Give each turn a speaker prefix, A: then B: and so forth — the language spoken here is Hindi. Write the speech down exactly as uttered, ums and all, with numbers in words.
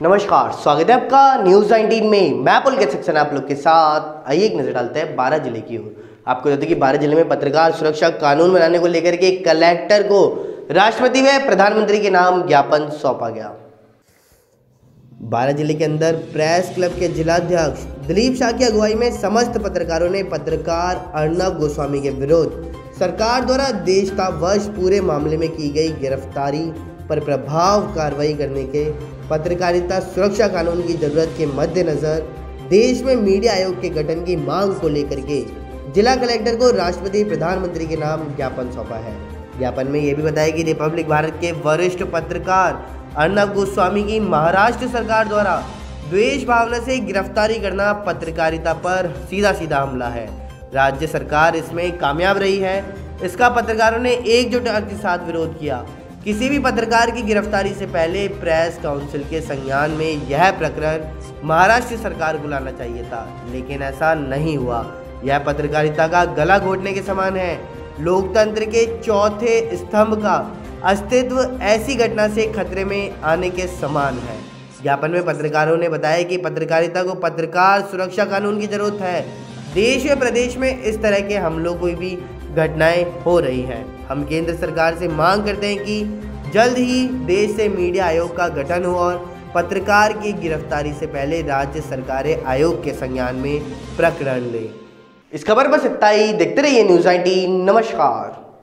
A: नमस्कार, स्वागत है आपका न्यूज नाइनटीन में। मैं पुलकित सेक्शन आप लोग के साथ। आइए एक नजर डालते हैं बारह जिले की ओर। आपको बता दें कि बारह जिले में पत्रकार सुरक्षा कानून बनाने को लेकर के कलेक्टर को राष्ट्रपति व प्रधानमंत्री के नाम ज्ञापन सौंपा गया। बारह जिले के अंदर प्रेस क्लब के जिलाध्यक्ष दिलीप शाह की अगुवाई में समस्त पत्रकारों ने पत्रकार अर्नब गोस्वामी के विरुद्ध सरकार द्वारा देशतावश पूरे मामले में की गई गिरफ्तारी पर प्रभाव कार्रवाई करने के पत्रकारिता सुरक्षा कानून की जरूरत के मद्देनजर देश में मीडिया आयोग के गठन की मांग को लेकर के जिला कलेक्टर को राष्ट्रपति प्रधानमंत्री के नाम ज्ञापन सौंपा है। ज्ञापन में यह भी बताया कि रिपब्लिक भारत के वरिष्ठ पत्रकार अर्नब गोस्वामी की महाराष्ट्र सरकार द्वारा द्वेष भावना से गिरफ्तारी करना पत्रकारिता पर सीधा सीधा हमला है। राज्य सरकार इसमें कामयाब रही है। इसका पत्रकारों ने एकजुटता के साथ विरोध किया। किसी भी पत्रकार की गिरफ्तारी से पहले प्रेस काउंसिल के संज्ञान में यह प्रकरण महाराष्ट्र सरकार को लाना चाहिए था, लेकिन ऐसा नहीं हुआ। यह पत्रकारिता का गला घोटने के समान है। लोकतंत्र के चौथे स्तंभ का अस्तित्व ऐसी घटना से खतरे में आने के समान है। ज्ञापन में पत्रकारों ने बताया कि पत्रकारिता को पत्रकार सुरक्षा कानून की जरूरत है। देश व प्रदेश में इस तरह के हमलों को भी घटनाएं हो रही हैं। हम केंद्र सरकार से मांग करते हैं कि जल्द ही देश से मीडिया आयोग का गठन हो और पत्रकार की गिरफ्तारी से पहले राज्य सरकारें आयोग के संज्ञान में प्रकरण लें। इस खबर बस इतना ही। देखते रहिए न्यूज़ नाइनटीन। नमस्कार।